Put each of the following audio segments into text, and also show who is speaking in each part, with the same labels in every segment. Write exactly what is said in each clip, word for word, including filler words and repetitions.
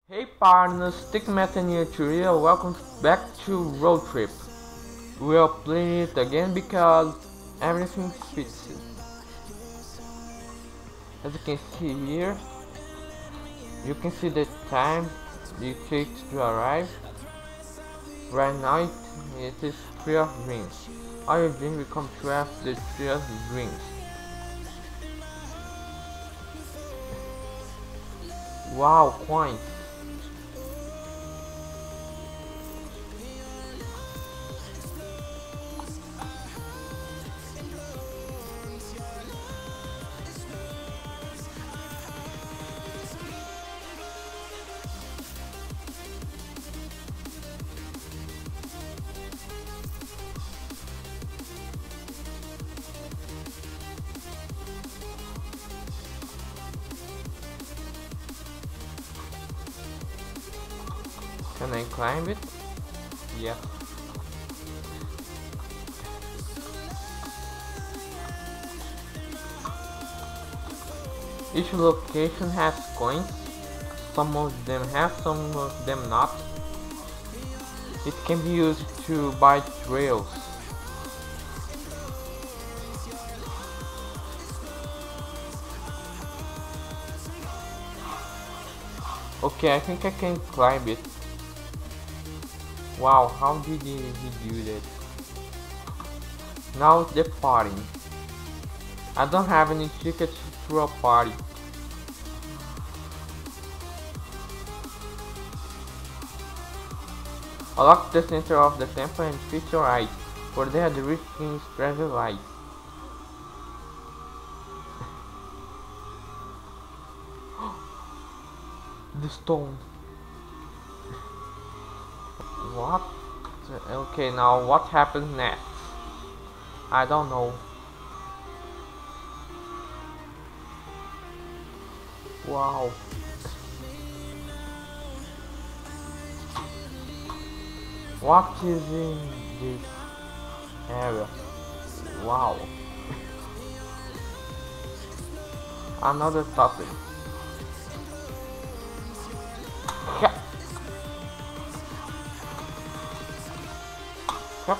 Speaker 1: Hey partners, Stick Method here tutorial. Welcome back to Ro-Trip. We are playing it again because everything fits it. As you can see here, you can see the time it takes to arrive. Right now it, it is twelve rings. All your dreams become twelve the twelve rings. Wow, coins. Can I climb it? Yeah. Each location has coins. Some of them have, some of them not. It can be used to buy trails. Okay, I think I can climb it. Wow, how did he, he do that? Now it's the party. I don't have any tickets to a party. Unlock the center of the temple and fix your eyes, for there the rich king's treasure lies. The stone. What? Okay, now what happens next? I don't know. Wow. What is in this area? Wow. Another topic. Yeah. Yep.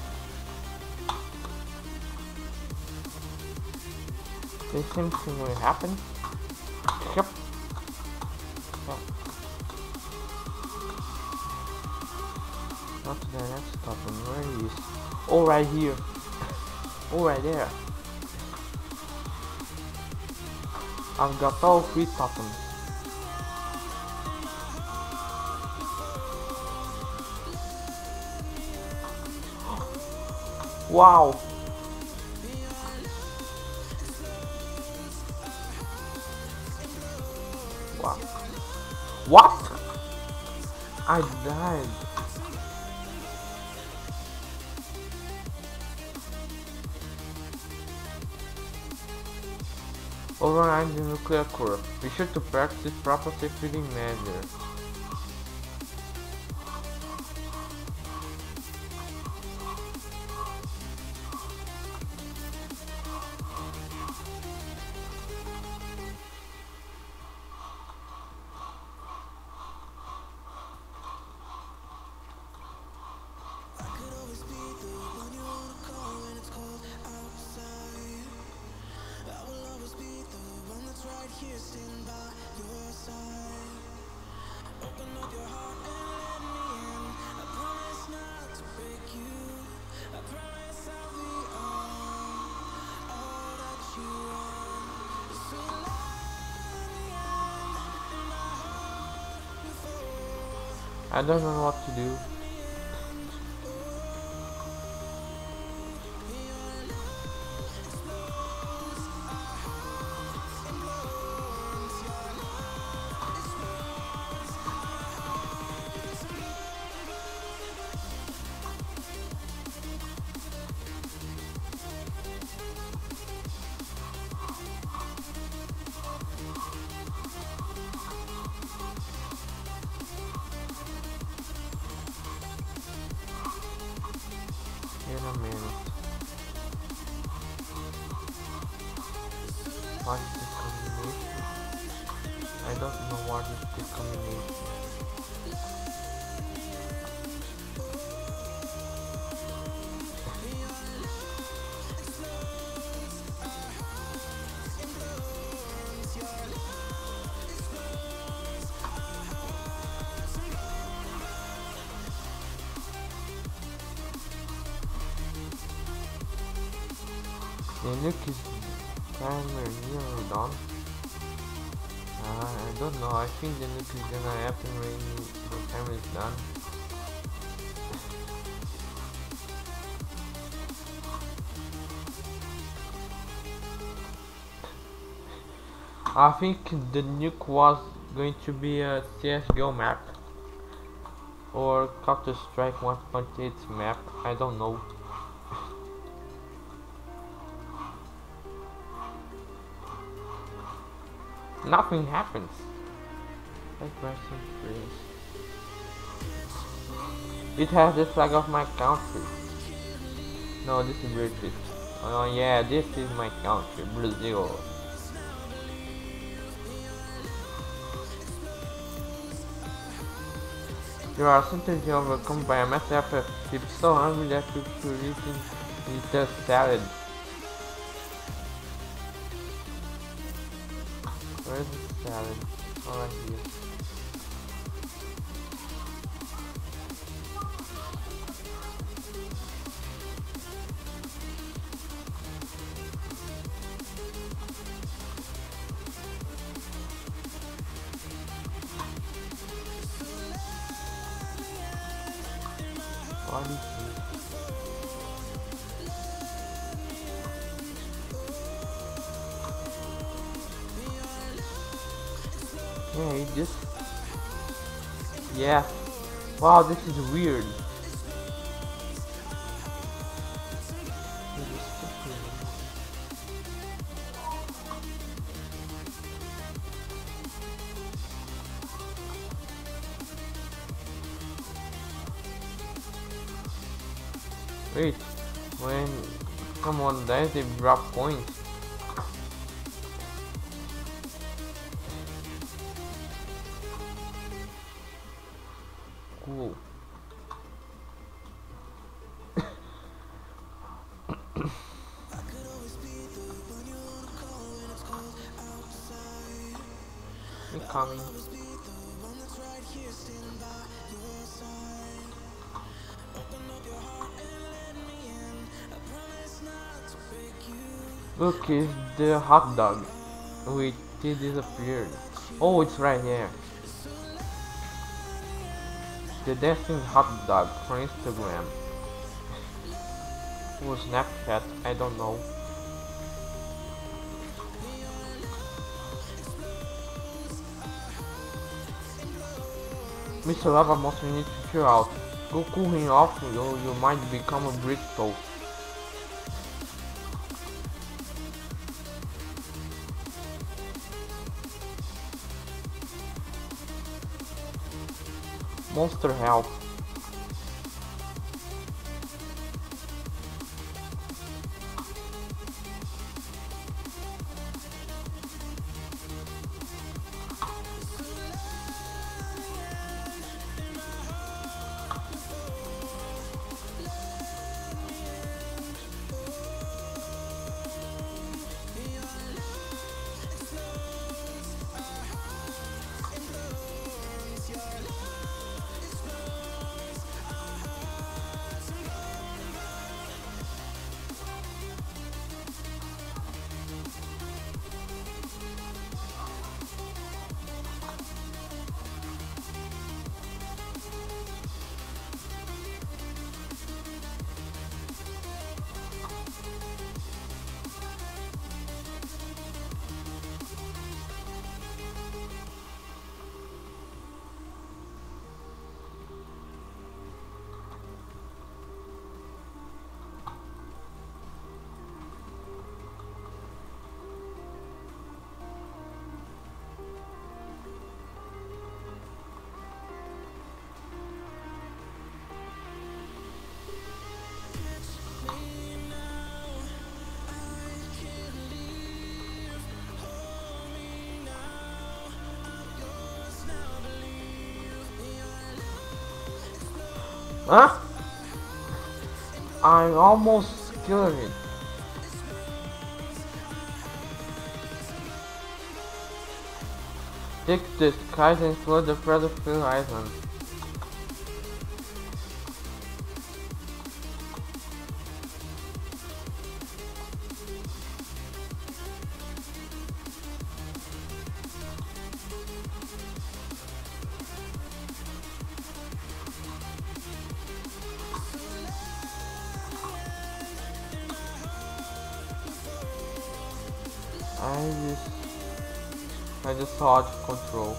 Speaker 1: The same thing will happen. Yep. Yep. Not the next topic. Where is? Oh, right here. Oh, right there. I've got all three totems. Wow. Wow. What? I died. Override the nuclear core. Be sure to practice proper safety measures. I don't know what to do. In a minute. What is the combination? I don't know what is the combination. The nuke is timer nearly done. Uh, I don't know, I think the nuke is gonna happen when the timer is done. I think the nuke was going to be a C S G O map or Counter Strike one point eight map, I don't know. Nothing happens. Like pressing freeze. It has the flag of my country. No, this is British. Oh yeah, this is my country, Brazil. You are sometimes overcome by a massive appetite, so hungry that you should eat a salad. Where is the salad? Oh, right here. What is this? Yeah, it just... Yeah. Wow, this is weird. Wait, when someone dies, they drop coins. Cool. Incoming. Look, it's the hot dog. Wait, it disappeared. Oh, it's right here. The dancing hot dog for Instagram. Or Snapchat, I don't know. Mister Lava Monster, you need to chill out. Go cool him off, or you might become a brick toast. Monster help. Huh? I almost killed it. Take the skies and flood the Battlefield Island. I just I just hard control.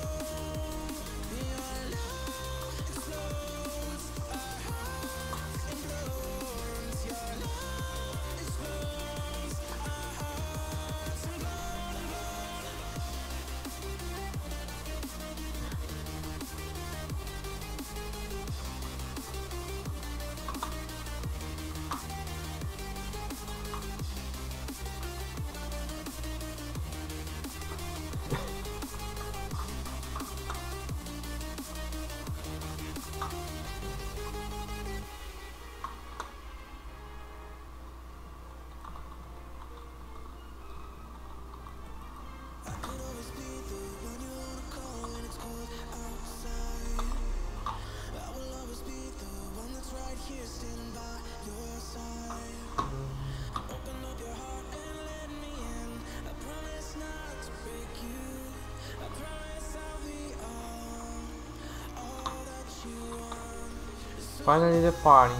Speaker 1: Finally the party.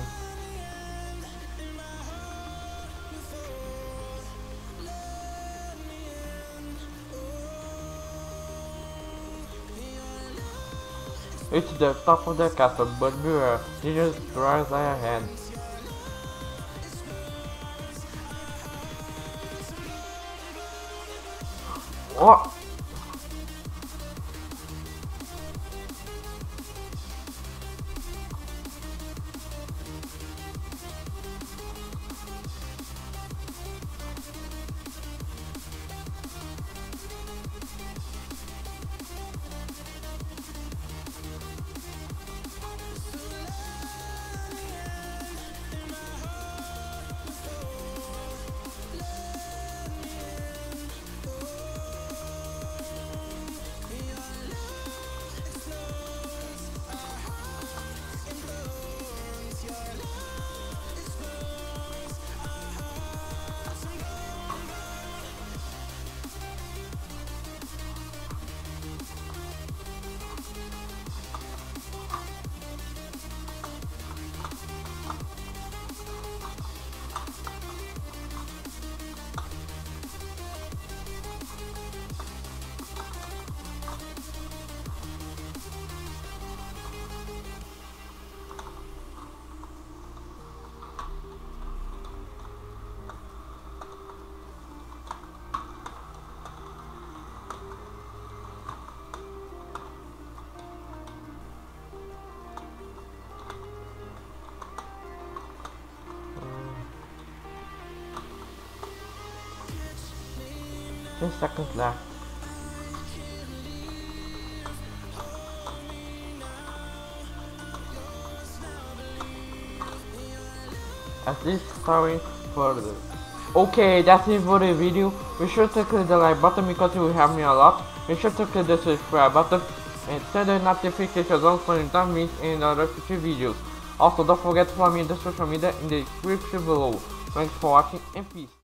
Speaker 1: It's the top of the castle, but beware, dangerous doors are ahead. Oh! ten seconds left. At least sorry for the okay, that's it for the video. Be sure to click the like button because it will help me a lot. Be sure to click the subscribe button and set the notifications on so you don't miss any other future videos. Also, don't forget to follow me in the social media in the description below. Thanks for watching and peace.